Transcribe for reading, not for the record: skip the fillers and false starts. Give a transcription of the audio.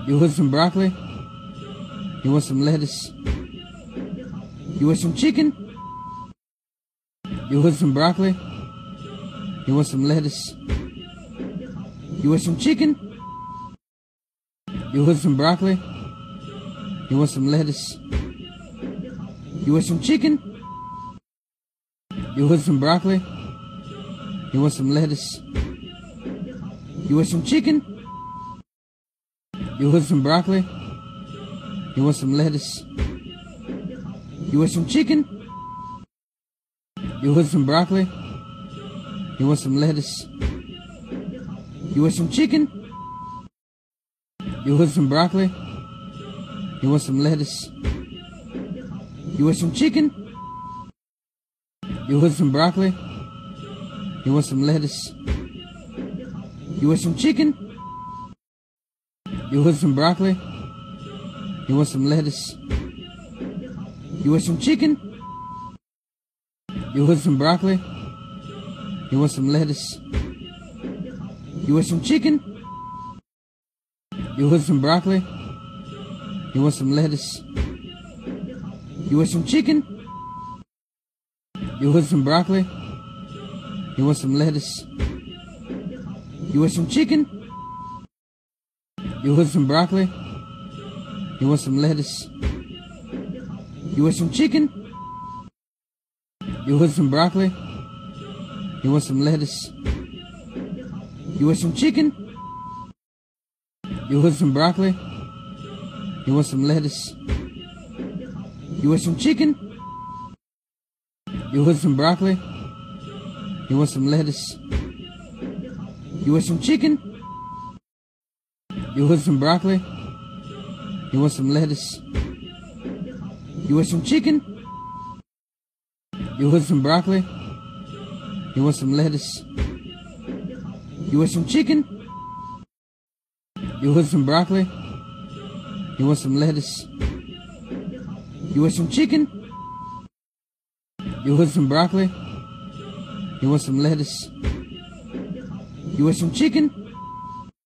You want some broccoli? You want some lettuce? You want some chicken? You want some broccoli? You want some lettuce? You want some chicken? You want some broccoli? You want some lettuce? You want some chicken? You want some broccoli? You want some lettuce? You want some chicken? You want some broccoli? You want some lettuce? You want some chicken? You want some broccoli? You want some lettuce? You want some chicken? You want some broccoli? You want some lettuce? You want some chicken? You want some broccoli? You want some lettuce? You want some chicken? You want some broccoli? You want some lettuce? You want some chicken? You want some broccoli? You want some lettuce? You want some chicken? You want some broccoli? You want some lettuce? You want some chicken? You want some broccoli? You want some lettuce? You want some chicken? You want some broccoli? You want some lettuce? You want some chicken? You want some broccoli? You want some lettuce? You want some chicken? You want some broccoli? You want some lettuce? You want some chicken? You want some broccoli? You want some lettuce? You want some chicken? You want some broccoli? You want some lettuce? You want some chicken? You want some broccoli? You want some lettuce? You want some chicken? You want some broccoli? You want some lettuce? You want some chicken? You want some broccoli? You want some lettuce? You want some chicken?